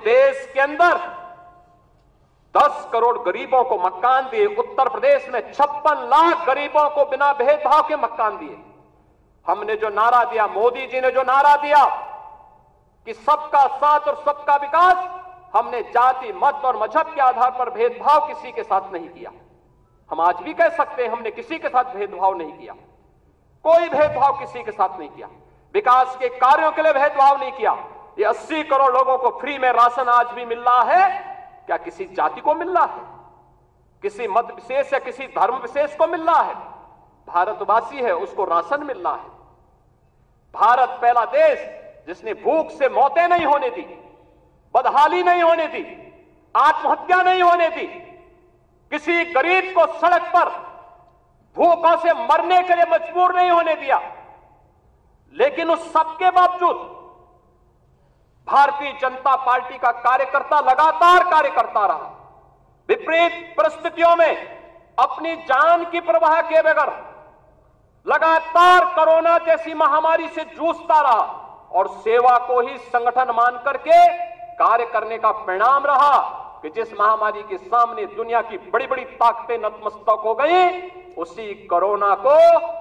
देश के अंदर 10 करोड़ गरीबों को मकान दिए, उत्तर प्रदेश में 56 लाख गरीबों को बिना भेदभाव के मकान दिए। हमने जो नारा दिया, मोदी जी ने जो नारा दिया कि सबका साथ और सबका विकास, हमने जाति, मत और मजहब के आधार पर भेदभाव किसी के साथ नहीं किया। हम आज भी कह सकते हैं हमने किसी के साथ भेदभाव नहीं किया, कोई भेदभाव किसी के साथ नहीं किया। विकास के कार्यों के लिए भेदभाव नहीं किया। ये 80 करोड़ लोगों को फ्री में राशन आज भी मिल रहा है, क्या किसी जाति को मिल रहा है, किसी मत विशेष या किसी धर्म विशेष को मिल रहा है? भारतवासी है, उसको राशन मिल रहा है। भारत पहला देश जिसने भूख से मौतें नहीं होने दी, बदहाली नहीं होने दी, आत्महत्या नहीं होने दी, किसी गरीब को सड़क पर भूखों से मरने के लिए मजबूर नहीं होने दिया। लेकिन उस सबके बावजूद भारतीय जनता पार्टी का कार्यकर्ता लगातार कार्य करता रहा, विपरीत परिस्थितियों में अपनी जान की परवाह किए बगैर लगातार कोरोना जैसी महामारी से जूझता रहा और सेवा को ही संगठन मान करके कार्य करने का परिणाम रहा कि जिस महामारी के सामने दुनिया की बड़ी बड़ी ताकतें नतमस्तक हो गई, उसी कोरोना को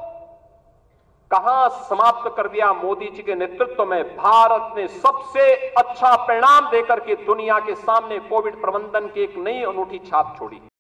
कहां समाप्त कर दिया मोदी जी के नेतृत्व में। भारत ने सबसे अच्छा परिणाम देकर के दुनिया के सामने कोविड प्रबंधन की एक नई अनूठी छाप छोड़ी।